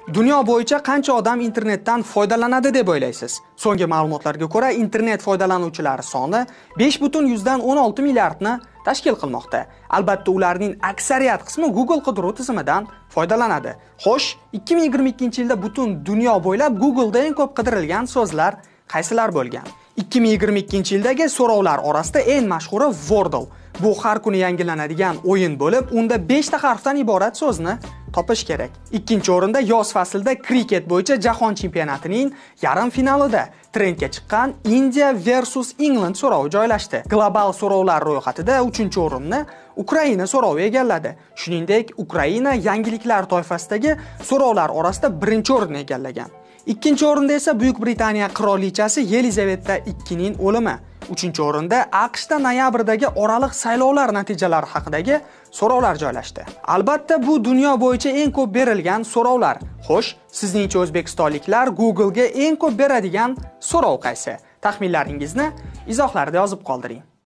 Dunyo bo'yicha qancha odam internetdan foydalanadi deb o'ylaysiz? So'nggi ma'lumotlarga ko'ra, internet foydalanuvchilari soni 5,16 milliardni tashkil qilmoqda. Albatta, ularning aksariyat qismi Google qidiruv tizimidan foydalanadi. Xo'sh, 2022-yilda butun dunyo bo'ylab Google'da eng ko'p qidirilgan so'zlar qaysilar bo'lgan? 2022-yildagi so'rovlar orasida eng mashhuri Wordle. Bu har kuni yangilanadigan o'yin bo'lib, unda 5 ta harfdan iborat so'zni topish kerak. Ikkinchi o'rinda yoz faslida kriket bo'yicha jahon chempionatining yarim finalida trendga chiqqan India versus England so'rovi joylashdi. Global so'rovlar ro'yxatida 3-o'rinni Ukraina so'rovi egalladi. Shuningdek, Ukraina yangiliklar toifasidagi so'rovlar orasida 1-o'rinni egallagan. Ikkinchi o'rinda esa Buyuk Britaniya qirolichasi Yelizaveta II ning o'limi. 3-o'rinda AQShda noyabrdagi oraliq saylovlar natijalari haqidagi so'rovlar joylashdi. Albatta, bu dunyo bo'yicha eng ko'p berilgan so'rovlar. Xo'sh, sizningcha o'zbekistonliklar Google'ga eng ko'p beradigan so'rov qaysi? Taxminlaringizni izohlarda yozib qoldiring.